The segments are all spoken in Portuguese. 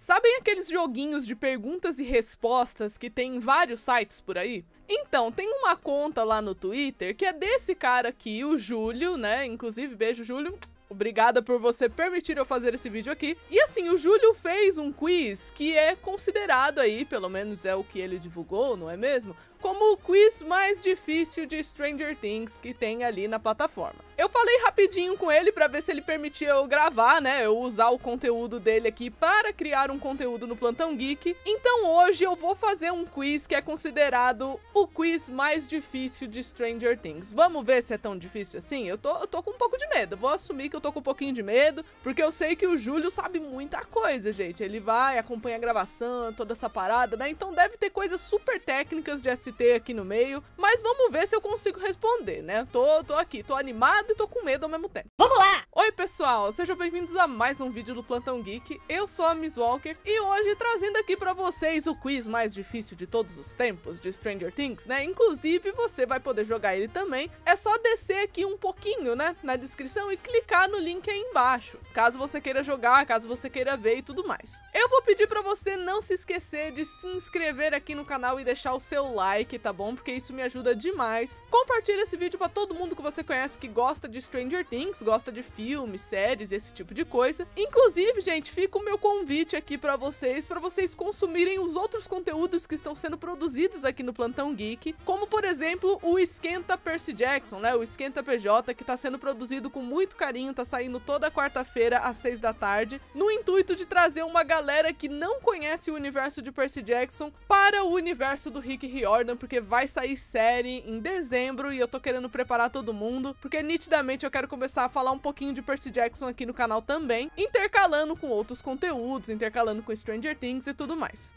Sabem aqueles joguinhos de perguntas e respostas que tem em vários sites por aí? Então, tem uma conta lá no Twitter que é desse cara aqui, o Júlio, né? Inclusive, beijo, Júlio. Obrigada por você permitir eu fazer esse vídeo aqui. E assim, o Júlio fez um quiz que é considerado aí, pelo menos é o que ele divulgou, não é mesmo? Como o quiz mais difícil de Stranger Things que tem ali na plataforma. Eu falei rapidinho com ele pra ver se ele permitia eu gravar, né, eu usar o conteúdo dele aqui para criar um conteúdo no Plantão Geek. Então hoje eu vou fazer um quiz que é considerado o quiz mais difícil de Stranger Things. Vamos ver se é tão difícil assim? Eu tô com um pouco de medo, vou assumir que eu tô com um pouquinho de medo, porque eu sei que o Júlio sabe muita coisa, gente. Ele vai, acompanha a gravação, toda essa parada, né, então deve ter coisas super técnicas de ST aqui no meio, mas vamos ver se eu consigo responder, né? Tô aqui, tô animado e tô com medo ao mesmo tempo. Vamos lá! Oi pessoal, sejam bem-vindos a mais um vídeo do Plantão Geek. Eu sou a Miss Walker e hoje trazendo aqui pra vocês o quiz mais difícil de todos os tempos de Stranger Things, né? Inclusive você vai poder jogar ele também. É só descer aqui um pouquinho, né, na descrição e clicar no link aí embaixo, caso você queira jogar, caso você queira ver e tudo mais. Eu vou pedir pra você não se esquecer de se inscrever aqui no canal e deixar o seu like, tá bom? Porque isso me ajuda demais. Compartilha esse vídeo pra todo mundo que você conhece que gosta de Stranger Things, gosta de filmes, séries, esse tipo de coisa. Inclusive, gente, fica o meu convite aqui pra vocês consumirem os outros conteúdos que estão sendo produzidos aqui no Plantão Geek, como, por exemplo, o Esquenta Percy Jackson, né? O Esquenta PJ, que tá sendo produzido com muito carinho, tá saindo toda quarta-feira às 6 da tarde, no intuito de trazer uma galera que não conhece o universo de Percy Jackson para o universo do Rick Riordan, porque vai sair série em dezembro e eu tô querendo preparar todo mundo, porque nitidamente eu quero começar a falar um pouquinho de Percy Jackson aqui no canal também, intercalando com outros conteúdos, intercalando com Stranger Things e tudo mais.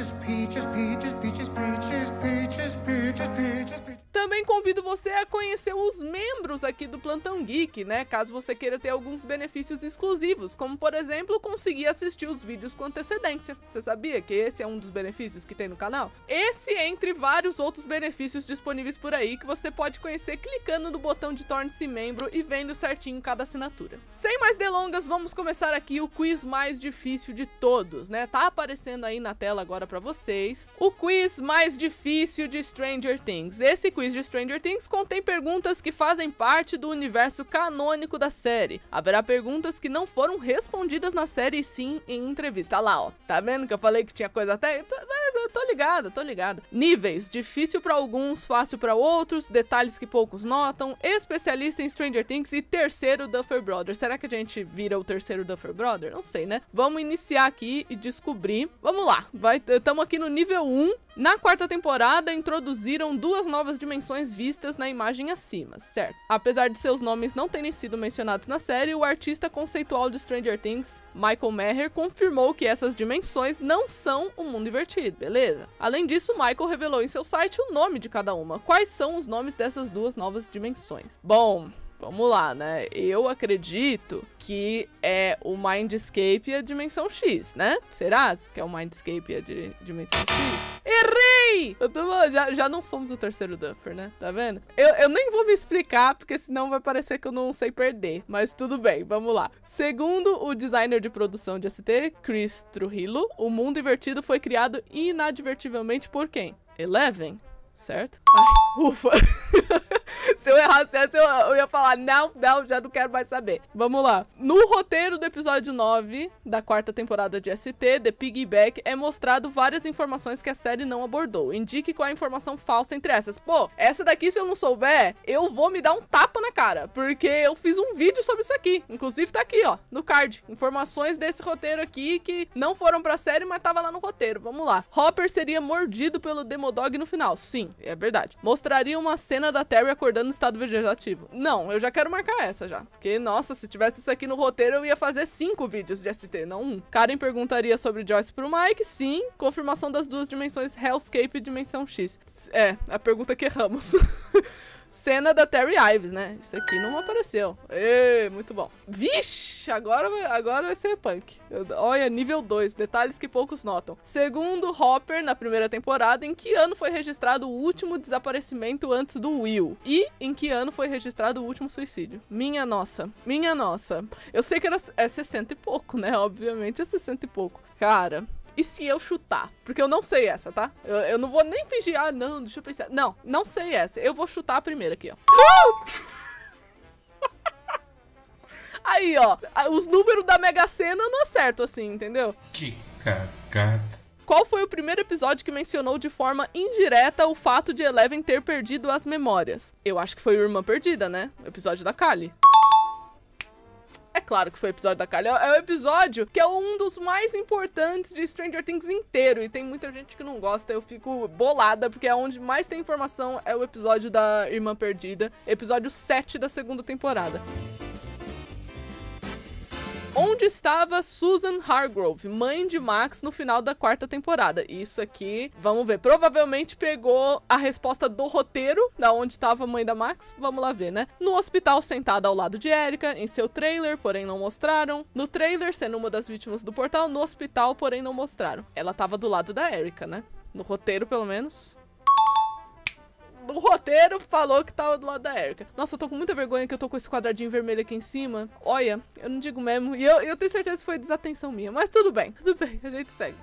Também convido você a conhecer os membros aqui do Plantão Geek, né, caso você queira ter alguns benefícios exclusivos, como por exemplo, conseguir assistir os vídeos com antecedência. Você sabia que esse é um dos benefícios que tem no canal? Esse entre vários outros benefícios disponíveis por aí que você pode conhecer clicando no botão de torne-se membro e vendo certinho cada assinatura. Sem mais delongas, vamos começar aqui o quiz mais difícil de todos, né? Tá aparecendo aí na tela agora pra vocês. O quiz mais difícil de Stranger Things. Esse quiz de Stranger Things contém perguntas que fazem parte do universo canônico da série. Haverá perguntas que não foram respondidas na série, sim em entrevista. Lá, ó. Tá vendo que eu falei que tinha coisa até... Tô ligada. Níveis: difícil pra alguns, fácil pra outros, detalhes que poucos notam, especialista em Stranger Things e terceiro Duffer Brother. Será que a gente vira o terceiro Duffer Brother? Não sei, né? Vamos iniciar aqui e descobrir. Vamos lá, estamos aqui no nível 1. Na quarta temporada, introduziram duas novas dimensões vistas na imagem acima, certo? Apesar de seus nomes não terem sido mencionados na série, o artista conceitual de Stranger Things, Michael Maher, confirmou que essas dimensões não são um mundo invertido, beleza? Além disso, Michael revelou em seu site o nome de cada uma. Quais são os nomes dessas duas novas dimensões? Bom, vamos lá, né? Eu acredito que é o Mindscape e a Dimensão X, né? Será que é o Mindscape e a Dimensão X? Errei! Já não somos o terceiro Duffer, né? Tá vendo? Eu nem vou me explicar, porque senão vai parecer que eu não sei perder. Mas tudo bem, vamos lá. Segundo o designer de produção de ST, Chris Trujillo, o mundo invertido foi criado inadvertivelmente por quem? Eleven, certo? Ai, ufa! Se eu errar certo, eu ia falar, não, já não quero mais saber. Vamos lá. No roteiro do episódio 9 da quarta temporada de ST, The Piggyback, é mostrado várias informações que a série não abordou. Indique qual é a informação falsa entre essas. Pô, essa daqui, se eu não souber, eu vou me dar um tapa na cara, porque eu fiz um vídeo sobre isso aqui. Inclusive tá aqui, ó, no card. Informações desse roteiro aqui que não foram pra série, mas tava lá no roteiro. Vamos lá. Hopper seria mordido pelo Demodog no final. Sim, é verdade. Mostraria uma cena da Terry acordando no estado vegetativo. Não, eu já quero marcar essa já. Porque, nossa, se tivesse isso aqui no roteiro, eu ia fazer 5 vídeos de ST, não 1. Karen perguntaria sobre Joyce pro Mike. Sim, confirmação das duas dimensões Hellscape e Dimensão X. É, a pergunta que erramos. cena da Terry Ives, né? Isso aqui não apareceu. Muito bom. Vixe, agora vai ser punk. Olha, nível 2, detalhes que poucos notam. Segundo Hopper, na primeira temporada, em que ano foi registrado o último desaparecimento antes do Will? E em que ano foi registrado o último suicídio? Minha nossa. Eu sei que era 60 e pouco, né? Obviamente é 60 e pouco. Cara... E se eu chutar? Porque eu não sei essa, tá? Eu não vou nem fingir, não, deixa eu pensar. Não sei essa. Eu vou chutar a primeira aqui, ó. Aí, ó. Os números da Mega Sena não acertam assim, entendeu? Que cagada. Qual foi o primeiro episódio que mencionou de forma indireta o fato de Eleven ter perdido as memórias? Eu acho que foi o Irmã Perdida, né? O episódio da Kali. É claro que foi o episódio da Kali. É o episódio que é um dos mais importantes de Stranger Things inteiro. E tem muita gente que não gosta. Eu fico bolada, porque é onde mais tem informação é o episódio da Irmã Perdida. Episódio 7 da segunda temporada. Onde estava Susan Hargrove, mãe de Max, no final da quarta temporada? Isso aqui, vamos ver, provavelmente pegou a resposta do roteiro, da onde estava a mãe da Max, vamos lá ver, né? No hospital, sentada ao lado de Erica, em seu trailer, porém não mostraram. No trailer, sendo uma das vítimas do portal, no hospital, porém não mostraram. Ela estava do lado da Erica, né? No roteiro, pelo menos... O roteiro falou que tava do lado da Erica. Nossa, eu tô com muita vergonha que eu tô com esse quadradinho vermelho aqui em cima. Olha, eu não digo mesmo. E eu tenho certeza que foi desatenção minha. Mas tudo bem, a gente segue.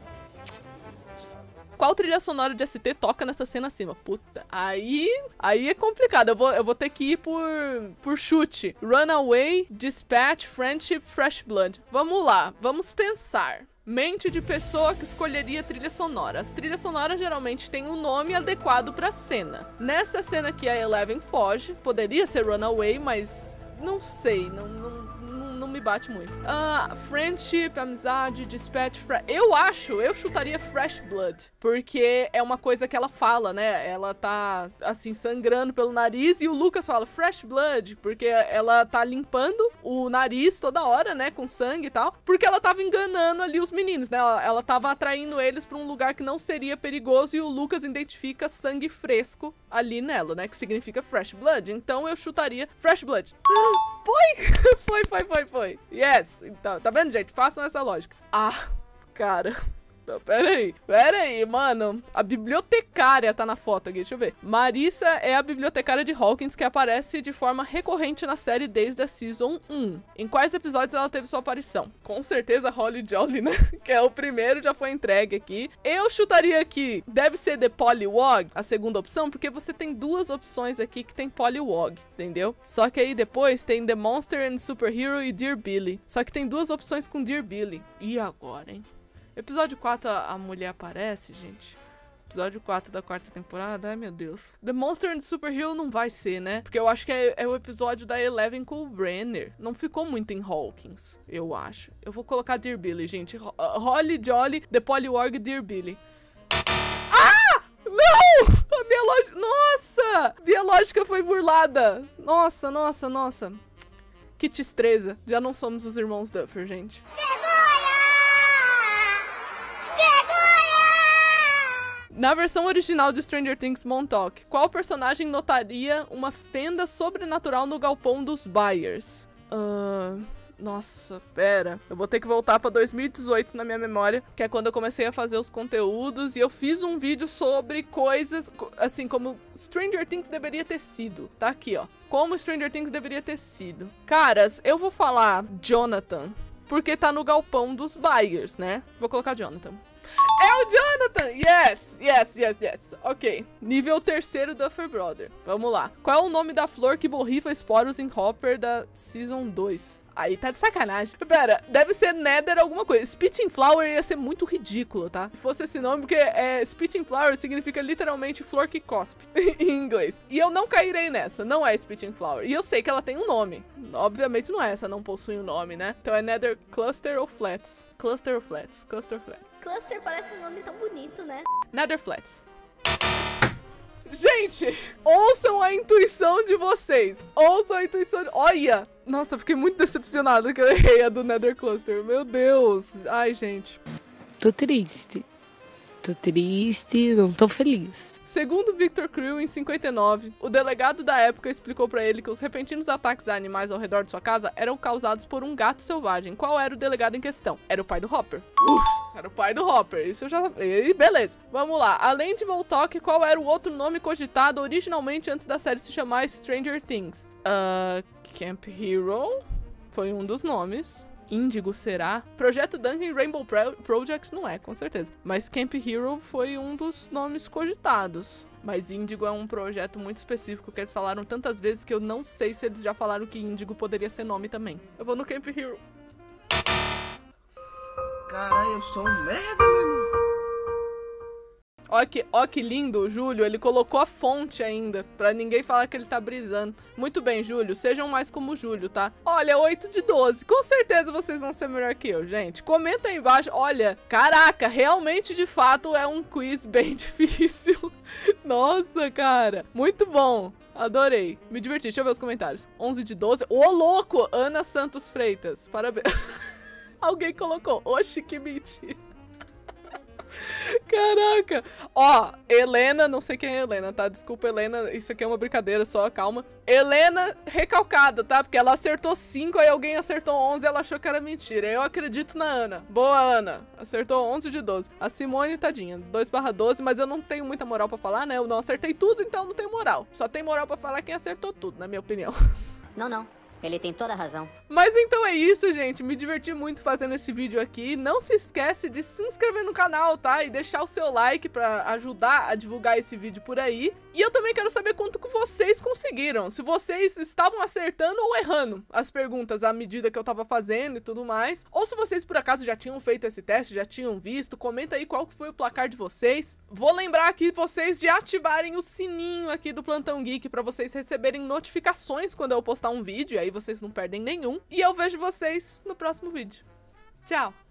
Qual trilha sonora de ST toca nessa cena acima? Puta, aí é complicado. Eu vou ter que ir por chute. Runaway, Dispatch, Friendship, Fresh Blood. Vamos lá, vamos pensar. Mente de pessoa que escolheria trilha sonora. As trilhas sonoras geralmente têm um nome adequado pra cena. Nessa cena aqui a Eleven foge. Poderia ser Runaway, mas não sei, não me bate muito. Friendship, amizade, dispatch, eu chutaria Fresh Blood, porque é uma coisa que ela fala, né? Ela tá, assim, sangrando pelo nariz e o Lucas fala Fresh Blood, porque ela tá limpando o nariz toda hora, né? Com sangue e tal, porque ela tava enganando ali os meninos, né? Ela tava atraindo eles pra um lugar que não seria perigoso e o Lucas identifica sangue fresco ali nela, né? Que significa Fresh Blood. Então eu chutaria Fresh Blood. Foi. Yes. Então, tá vendo, gente? Façam essa lógica. Cara. Não, pera aí, mano. A bibliotecária tá na foto aqui, deixa eu ver. Marissa é a bibliotecária de Hawkins que aparece de forma recorrente na série desde a Season 1. Em quais episódios ela teve sua aparição? Com certeza Holly Jolly, né? Que é o primeiro, já foi entregue aqui. Eu chutaria aqui, deve ser The Polywog, a segunda opção, porque você tem duas opções aqui que tem Polywog, entendeu? Só que aí depois tem The Monster and Superhero e Dear Billy. Só que tem duas opções com Dear Billy. E agora, hein? Episódio 4, a mulher aparece, gente. Episódio 4 da quarta temporada, ai meu Deus. The Monster and Superhero não vai ser, né? Porque eu acho que é o episódio da Eleven com o Brenner. Não ficou muito em Hawkins, eu acho. Eu vou colocar Dear Billy, gente. Holly Jolly, The Polywog, Dear Billy. Não! A minha lógica... Nossa! Minha lógica foi burlada. Nossa. Que tristeza. Já não somos os irmãos Duffer, gente. Na versão original de Stranger Things Montauk, qual personagem notaria uma fenda sobrenatural no galpão dos Byers? Nossa, pera. Eu vou ter que voltar pra 2018 na minha memória, que é quando eu comecei a fazer os conteúdos e eu fiz um vídeo sobre coisas, assim, como Stranger Things deveria ter sido. Tá aqui, ó. Como Stranger Things deveria ter sido. Caras, eu vou falar Jonathan, porque tá no galpão dos Byers, né? Vou colocar Jonathan. É o Jonathan! Yes! Ok. Nível 3º Duffer Brother. Vamos lá. Qual é o nome da flor que borrifa esporos em Hopper da Season 2? Aí tá de sacanagem. Pera, deve ser Nether alguma coisa. Spitting Flower ia ser muito ridículo, tá? Se fosse esse nome, porque Spitting Flower significa literalmente flor que cospe, em inglês. E eu não cairei nessa, não é Spitting Flower. E eu sei que ela tem um nome. Obviamente não é essa, não possui um nome, né? Então é Nether Cluster ou Flats? Cluster ou Flats? Cluster ou Flats? Cluster parece um nome tão bonito, né? Nether Flats. Gente, ouçam a intuição de vocês. Ouçam a intuição de... Olha! Nossa, eu fiquei muito decepcionada que eu errei a do Nether Cluster. Meu Deus. Ai, gente. Tô triste. Tô triste, não tô feliz. Segundo Victor Creel, em 59, o delegado da época explicou pra ele que os repentinos ataques a animais ao redor de sua casa eram causados por um gato selvagem. Qual era o delegado em questão? Era o pai do Hopper. Era o pai do Hopper. Isso eu já... beleza. Vamos lá. Além de Moltok, qual era o outro nome cogitado originalmente antes da série se chamar Stranger Things? Camp Hero foi um dos nomes. Índigo será? Projeto Duncan Rainbow Project não é, com certeza. Mas Camp Hero foi um dos nomes cogitados. Mas Índigo é um projeto muito específico que eles falaram tantas vezes que eu não sei se eles já falaram que Índigo poderia ser nome também. Eu vou no Camp Hero. Caralho, eu sou um merda, mano. Ó que lindo o Júlio, ele colocou a fonte ainda, pra ninguém falar que ele tá brisando. Muito bem, Júlio, sejam mais como o Júlio, tá? Olha, 8 de 12, com certeza vocês vão ser melhor que eu, gente. Comenta aí embaixo, olha, caraca, realmente, de fato, é um quiz bem difícil. Nossa, cara, muito bom. Adorei, me diverti, deixa eu ver os comentários. 11 de 12, ô louco, Ana Santos Freitas, parabéns. Alguém colocou, oxe, que mentira. Caraca. Ó, Helena, não sei quem é Helena, tá? Desculpa, Helena, isso aqui é uma brincadeira só, calma. Helena recalcada, tá? Porque ela acertou 5, aí alguém acertou 11 e ela achou que era mentira. Eu acredito na Ana. Boa, Ana. Acertou 11 de 12. A Simone, tadinha, 2/12, mas eu não tenho muita moral pra falar, né? Eu não acertei tudo, então não tenho moral. Só tem moral pra falar quem acertou tudo, na minha opinião. Não. Ele tem toda a razão. Mas então é isso, gente. Me diverti muito fazendo esse vídeo aqui. Não se esquece de se inscrever no canal, tá? E deixar o seu like pra ajudar a divulgar esse vídeo por aí. E eu também quero saber quanto que vocês conseguiram. Se vocês estavam acertando ou errando as perguntas à medida que eu tava fazendo e tudo mais. Ou se vocês por acaso já tinham feito esse teste, já tinham visto. Comenta aí qual que foi o placar de vocês. Vou lembrar aqui vocês de ativarem o sininho aqui do Plantão Geek pra vocês receberem notificações quando eu postar um vídeo. E aí vocês não perdem nenhum. E eu vejo vocês no próximo vídeo. Tchau!